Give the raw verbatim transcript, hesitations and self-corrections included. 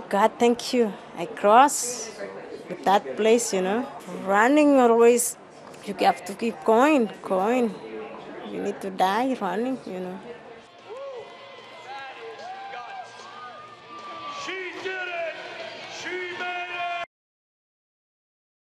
God, thank you. I cross with that place, you know. Running always, you have to keep going, going. You need to die running, you know.